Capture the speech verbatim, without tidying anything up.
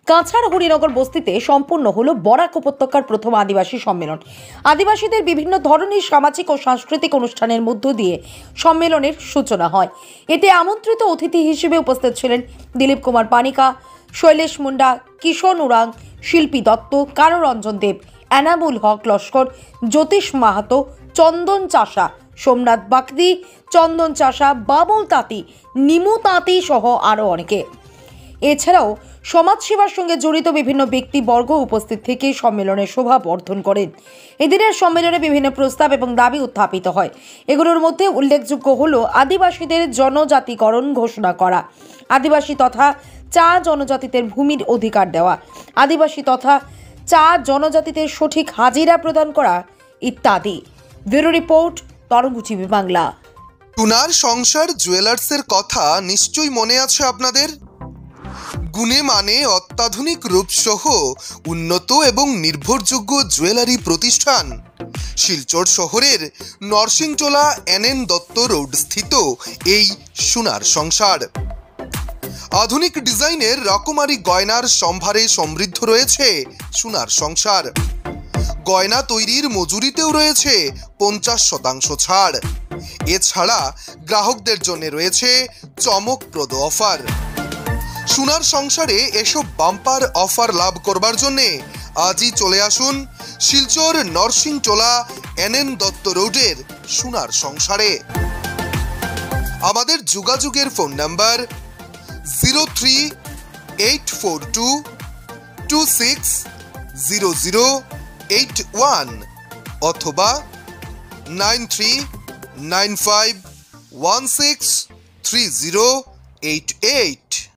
কাছাড় হরিনগর বস্তিতে সম্পূর্ণ হলো বরাক উপত্যকার প্রথম আদিবাসী সম্মেলন। আদিবাসীদের বিভিন্ন ধরনের সামাজিক ও সাংস্কৃতিক অনুষ্ঠানের মধ্য দিয়ে সম্মেলনের সূচনা হয়। এতে আমন্ত্রিত অতিথি হিসেবে উপস্থিত ছিলেন দিলীপ কুমার পানিকা, শৈলেশ মুন্ডা, কিশোর উরাং, শিল্পী দত্ত, কারুরঞ্জন দেব, এনামুল হক লস্কর, জ্যোতিষ মাহাতো, চন্দন চাষা, সোমনাথ বাগদি, চন্দন চাষা, বাবুল তাঁতি, নিমু তাঁতি সহ আরও অনেকে। এছাড়াও সমাজসেবার সঙ্গে জড়িত বিভিন্ন ব্যক্তিবর্গ উপস্থিত থেকে সম্মেলনের শোভা বর্ধন করেন। এদিনের সম্মেলনে বিভিন্ন প্রস্তাব এবং দাবি উত্থাপিত হয়। এগুলোর মধ্যে উল্লেখযোগ্য হল আদিবাসীদের জনজাতিকরণ ঘোষণা করা, আদিবাসী তথা চা জনজাতিদের ভূমির অধিকার দেওয়া, আদিবাসী তথা চা জনজাতিদের সঠিক হাজিরা প্রদান করা ইত্যাদি। Bureau report, Tarang TV Bangla. টুনার সংসার জুয়েলার্সের কথা নিশ্চয়ই মনে আছে আপনাদের। গুণে মানে অত্যাধুনিক রূপসহ উন্নত এবং নির্ভরযোগ্য জুয়েলারি প্রতিষ্ঠান শিলচর শহরের Narsingtola N N Dutta road স্থিত এই সোনার সংসার। আধুনিক ডিজাইনের রকমারি গয়নার সম্ভারে সমৃদ্ধ রয়েছে সোনার সংসার। গয়না তৈরির মজুরিতেও রয়েছে পঞ্চাশ শতাংশ ছাড়। এছাড়া গ্রাহকদের জন্য রয়েছে চমকপ্রদ অফার। সোনার সংসারে এসব বাম্পার অফার লাভ করবার জন্য আজই চলে আসুন শিলচর নরসিংটোলা এন এন দত্ত রোডের সোনার সংসারে। আমাদের যোগাযোগের phone number zero three eight four two two six zero zero eight one অথবা nine three nine five one six three zero eight eight.